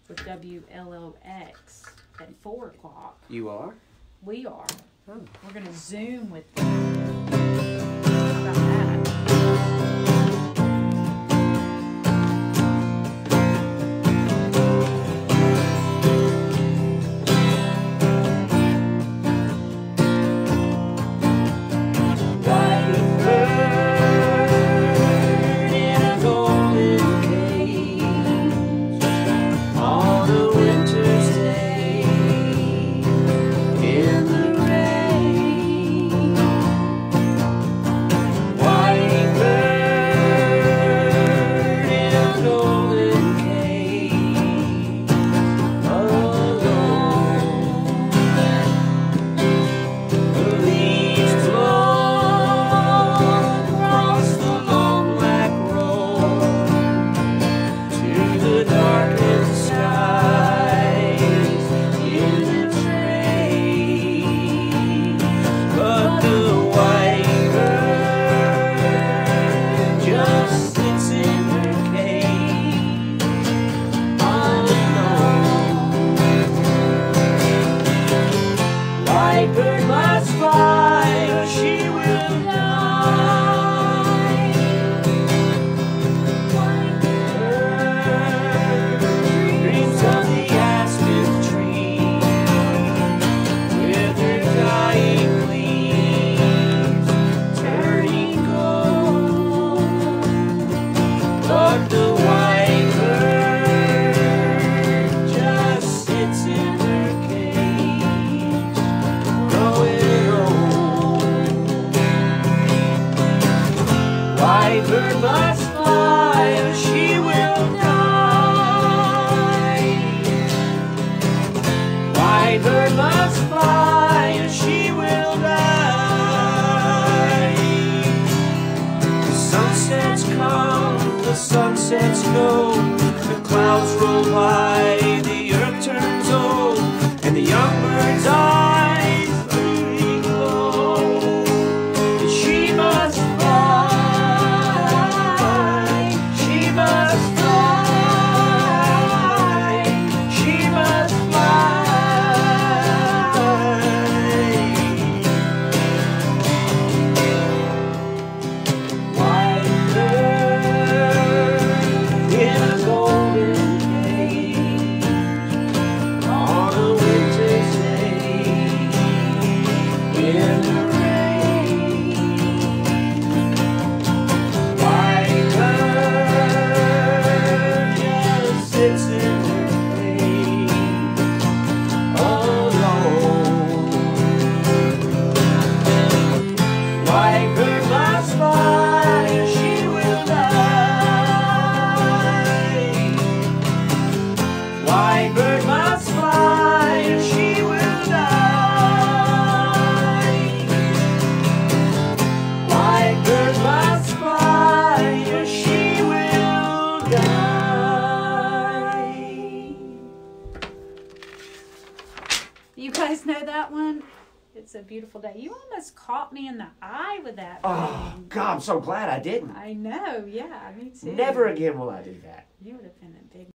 with WLOX at 4 o'clock. You are? We are. Oh. We're going to Zoom with them. How about that? Sunsets go, the clouds roll by, the earth turns old, and the young bird's eyes really glow. And she must fly, she must fly, she must fly. White bird in a golden cage on a winter's day in the rain. White bird just sits in her cage alone. White bird must fly or she will die. White bird must fly or she will die. White bird must fly or she will die. You guys know that one? It's a beautiful day. You almost caught me in the eye with that. Oh, thing. God, I'm so glad I didn't. I know, yeah, me too. Never again will I do that. You would have been a big